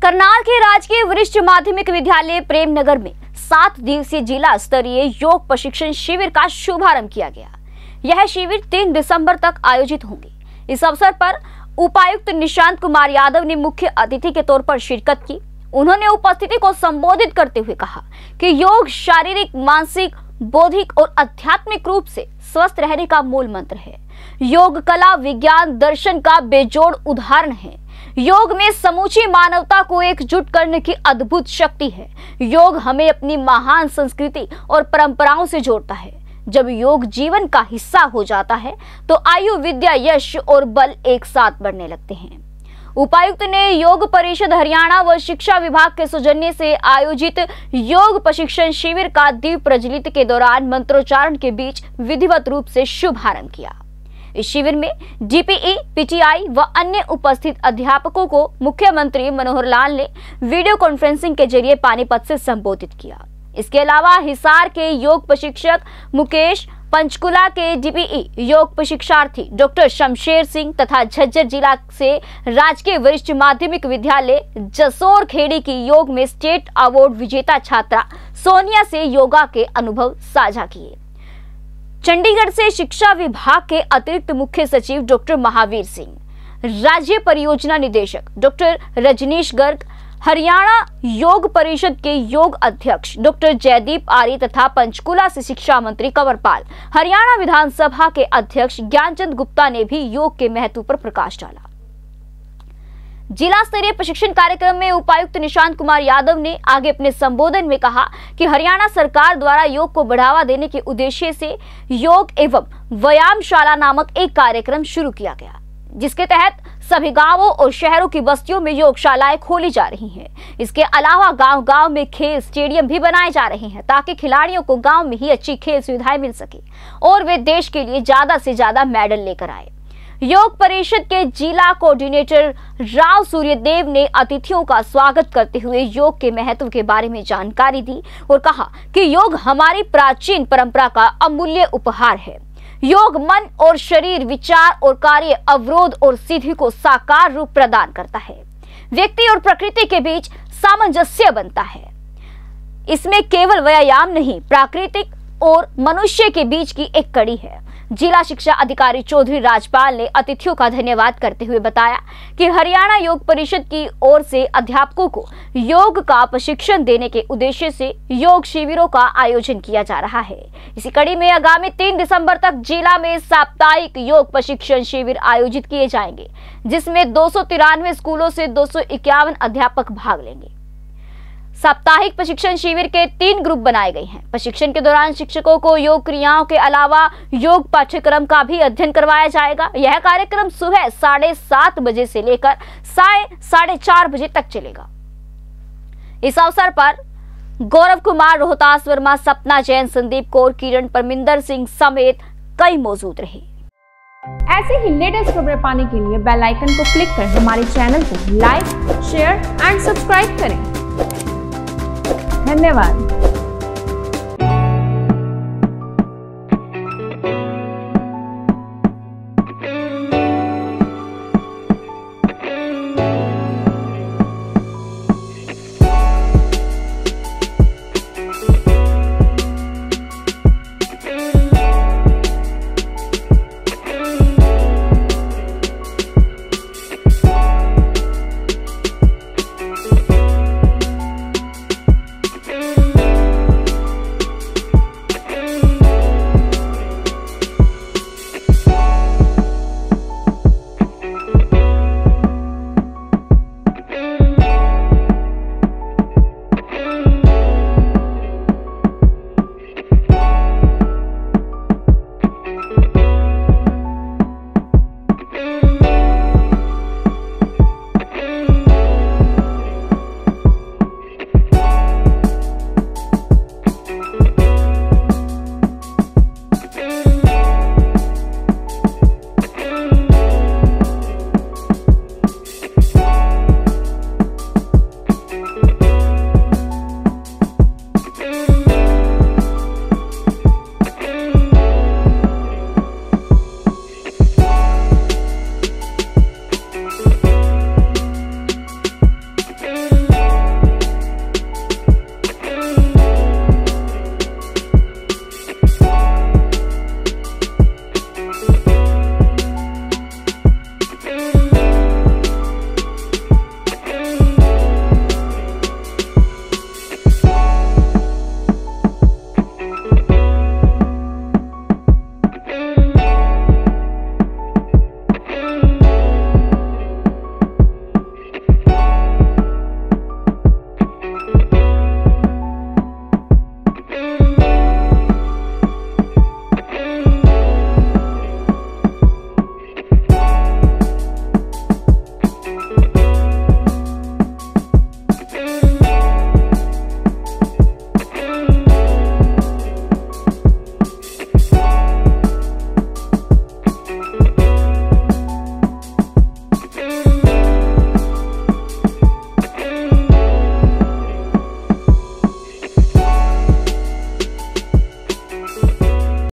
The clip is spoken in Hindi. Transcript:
करनाल के राजकीय वरिष्ठ माध्यमिक विद्यालय प्रेमनगर में 7 दिवसीय जिला स्तरीय योग प्रशिक्षण शिविर का शुभारंभ किया गया। यह शिविर 3 दिसंबर तक आयोजित होंगे। इस अवसर पर उपायुक्त निशांत कुमार यादव ने मुख्य अतिथि के तौर पर शिरकत की। उन्होंने उपस्थिति को संबोधित करते हुए कहा कि योग शारीरिक, मानसिक, बौद्धिक और आध्यात्मिक रूप से स्वस्थ रहने का मूल मंत्र है। योग कला, विज्ञान, दर्शन का बेजोड़ उदाहरण है। योग में समूची मानवता को एकजुट करने की अद्भुत शक्ति है। योग हमें अपनी महान संस्कृति और परंपराओं से जोड़ता है। जब योग जीवन का हिस्सा हो जाता है तो आयु, विद्या, यश और बल एक साथ बढ़ने लगते हैं। उपायुक्त ने योग परिषद हरियाणा व शिक्षा विभाग के सौजन्य से आयोजित योग प्रशिक्षण शिविर का दीप प्रज्वलित के दौरान मंत्रोच्चारण के बीच विधिवत रूप से शुभारंभ किया। इस शिविर में डीपीई, पीटीआई व अन्य उपस्थित अध्यापकों को मुख्यमंत्री मनोहर लाल ने वीडियो कॉन्फ्रेंसिंग के जरिए पानीपत से संबोधित किया। इसके अलावा हिसार के योग प्रशिक्षक मुकेश, पंचकुला के डीपीई योग प्रशिक्षार्थी डॉक्टर शमशेर सिंह तथा झज्जर जिला से राजकीय वरिष्ठ माध्यमिक विद्यालय जसोर खेड़ी की योग में स्टेट अवार्ड विजेता छात्रा सोनिया से योगा के अनुभव साझा किए। चंडीगढ़ से शिक्षा विभाग के अतिरिक्त मुख्य सचिव डॉक्टर महावीर सिंह, राज्य परियोजना निदेशक डॉक्टर रजनीश गर्ग, हरियाणा योग परिषद के योग अध्यक्ष डॉक्टर जयदीप आर्य तथा पंचकुला से शिक्षा मंत्री कंवरपाल, हरियाणा विधानसभा के अध्यक्ष ज्ञानचंद गुप्ता ने भी योग के महत्व पर प्रकाश डाला। जिला स्तरीय प्रशिक्षण कार्यक्रम में उपायुक्त निशांत कुमार यादव ने आगे अपने संबोधन में कहा कि हरियाणा सरकार द्वारा योग को बढ़ावा देने के उद्देश्य से योग एवं व्यायामशाला नामक एक कार्यक्रम शुरू किया गया, जिसके तहत सभी गांवों और शहरों की बस्तियों में योगशालाएं खोली जा रही हैं। इसके अलावा गांव-गांव में खेल स्टेडियम भी बनाए जा रहे हैं ताकि खिलाड़ियों को गांव में ही अच्छी खेल सुविधाएं मिल सके और वे देश के लिए ज्यादा से ज्यादा मेडल लेकर आए। योग परिषद के जिला कोऑर्डिनेटर राव सूर्यदेव ने अतिथियों का स्वागत करते हुए योग के महत्व के बारे में जानकारी दी और कहा कि योग हमारी प्राचीन परंपरा का अमूल्य उपहार है। योग मन और शरीर, विचार और कार्य, अवरोध और सिद्धि को साकार रूप प्रदान करता है। व्यक्ति और प्रकृति के बीच सामंजस्य बनता है। इसमें केवल व्यायाम नहीं, प्राकृतिक और मनुष्य के बीच की एक कड़ी है। जिला शिक्षा अधिकारी चौधरी राजपाल ने अतिथियों का धन्यवाद करते हुए बताया कि हरियाणा योग परिषद की ओर से अध्यापकों को योग का प्रशिक्षण देने के उद्देश्य से योग शिविरों का आयोजन किया जा रहा है। इसी कड़ी में आगामी 3 दिसंबर तक जिला में साप्ताहिक योग प्रशिक्षण शिविर आयोजित किए जाएंगे, जिसमें 293 स्कूलों से 251 अध्यापक भाग लेंगे। साप्ताहिक प्रशिक्षण शिविर के 3 ग्रुप बनाए गए हैं। प्रशिक्षण के दौरान शिक्षकों को योग क्रियाओं के अलावा योग पाठ्यक्रम का भी अध्ययन करवाया जाएगा। यह कार्यक्रम सुबह 7:30 बजे से लेकर 4:30 बजे तक चलेगा। इस अवसर पर गौरव कुमार, रोहतास वर्मा, सपना जैन, संदीप कौर, किरण, परमिंदर सिंह समेत कई मौजूद रहे। ऐसे ही लेटेस्ट खबरें पाने के लिए बेल आइकन को क्लिक कर हमारे चैनल को लाइक, शेयर एंड सब्सक्राइब करें। धन्यवाद।